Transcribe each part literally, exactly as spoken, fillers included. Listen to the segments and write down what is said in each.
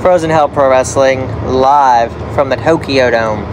Frozen Hell Pro Wrestling, live from the Tokyo Dome.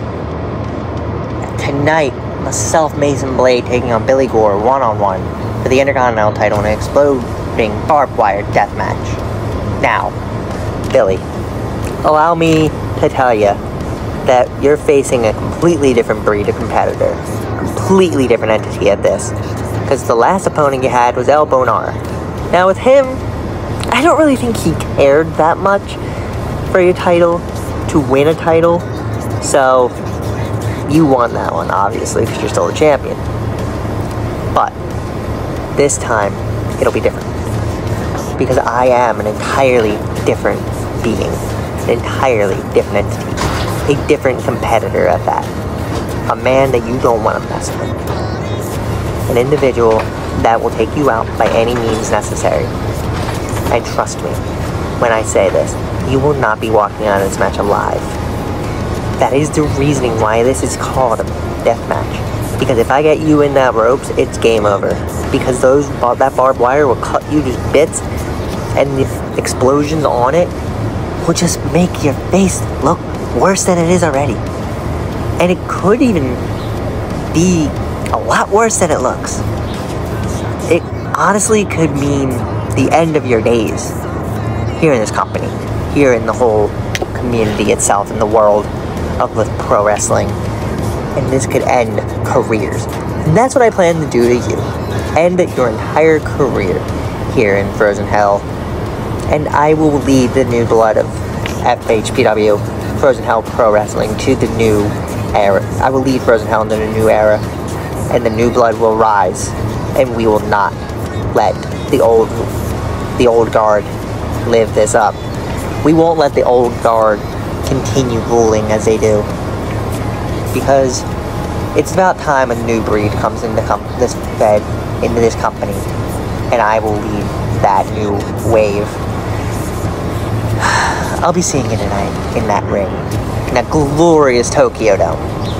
Tonight, myself, Mason Blade, taking on Billy Gore one-on-one for the Intercontinental title in an exploding barbed wire death match. Now, Billy, allow me to tell you that you're facing a completely different breed of competitor. Completely different entity at this. Because the last opponent you had was El Bonar. Now with him, I don't really think he cared that much for your title, to win a title. So, you won that one, obviously, because you're still the champion. But, this time, it'll be different. Because I am an entirely different being. An entirely different entity. A different competitor at that. A man that you don't want to mess with. An individual that will take you out by any means necessary. And trust me, when I say this, you will not be walking out of this match alive. That is the reasoning why this is called a death match. Because if I get you in that ropes, it's game over. Because those that barbed wire will cut you to bits, and the explosions on it will just make your face look worse than it is already. And it could even be a lot worse than it looks. It honestly could mean the end of your days here in this company, here in the whole community itself, in the world of pro wrestling. And this could end careers. And that's what I plan to do to you. End your entire career here in Frozen Hell. And I will lead the new blood of F H P W, Frozen Hell Pro Wrestling, to the new era. I will lead Frozen Hell into the new era. And the new blood will rise. And we will not let the old, the old guard live this up. We won't let the old guard continue ruling as they do. Because it's about time a new breed comes into com this bed, into this company. And I will lead that new wave. I'll be seeing you tonight in that ring. In that glorious Tokyo Dome.